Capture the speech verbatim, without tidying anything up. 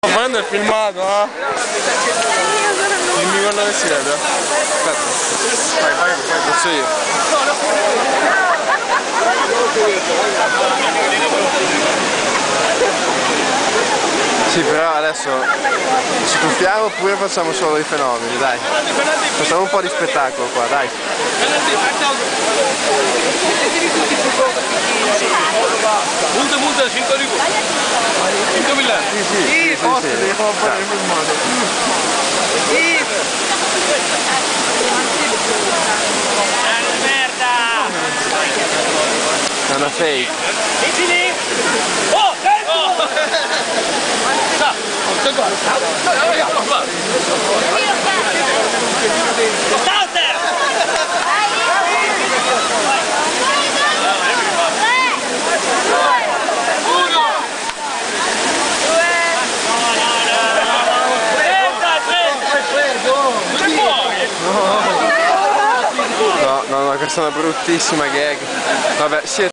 facendo il filmato, eh? Dimmi quello che si vede. Aspetta. Vai, vai, vai, faccio io. Sì, però adesso ci tuffiamo oppure facciamo solo i fenomeni, dai. Facciamo un po' di spettacolo qua, dai. Punta, punta, cinque ribu. cinquemila. Sì, sì, sì, sì, sì. Devi fare un po' di filmato. Merda! È una fake. Vicini! Oh, tempo! Salter! No, no, no, questa è una bruttissima gag. Vabbè, sì.